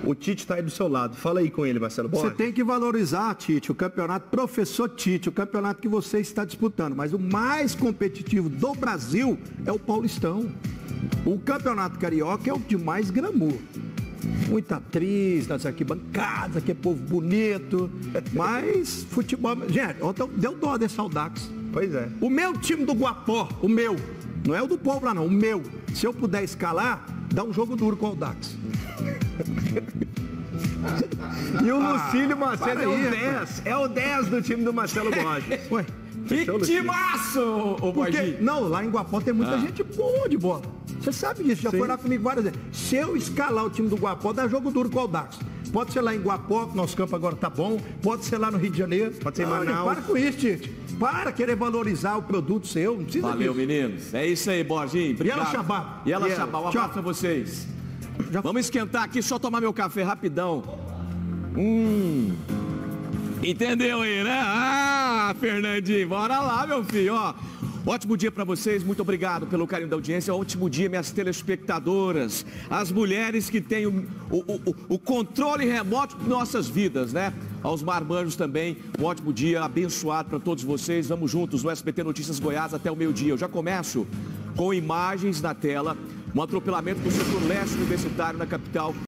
O Tite está aí do seu lado. Fala aí com ele, Marcelo Borges. Você tem que valorizar, Tite, o campeonato Professor Tite, o campeonato que você está disputando. Mas o mais competitivo do Brasil é o Paulistão. O campeonato carioca é o de mais glamour. Muita atriz nas arquibancadas, que é povo bonito. Mas futebol... Gente, ontem deu dó desse Audax. Pois é. O meu time do Guapó, o meu, não é o do povo lá não, o meu. Se eu puder escalar, dá um jogo duro com o Audax. E o Lucílio Macedo é o aí, 10. É o 10 do time do Marcelo Borges. Ué, Que timaço, ô Borges. não, lá em Guapó tem muita gente boa de bola. Você sabe disso, já foi lá comigo várias vezes. Se eu escalar o time do Guapó, dá jogo duro com o Audax. Pode ser lá em Guapó, que nosso campo agora tá bom. Pode ser lá no Rio de Janeiro. Pode ser em Manaus. Para com isso, Tite. Para querer valorizar o produto seu. Não precisa Valeu, disso. meninos. É isso aí, Borginho. Obrigado. E ela, Xabá? E ela, E ela? Xabá. Um Tchau. abraço pra vocês. Já- Vamos esquentar aqui, só tomar meu café rapidão. Entendeu aí, né? Ah, Fernandinho, bora lá, meu filho, ó. Ótimo dia para vocês, muito obrigado pelo carinho da audiência. Ótimo dia, minhas telespectadoras, as mulheres que têm o controle remoto de nossas vidas, né? Aos marmanjos também, um ótimo dia, abençoado para todos vocês. Vamos juntos no SBT Notícias Goiás até o meio-dia. Eu já começo com imagens na tela, um atropelamento no setor leste universitário na capital.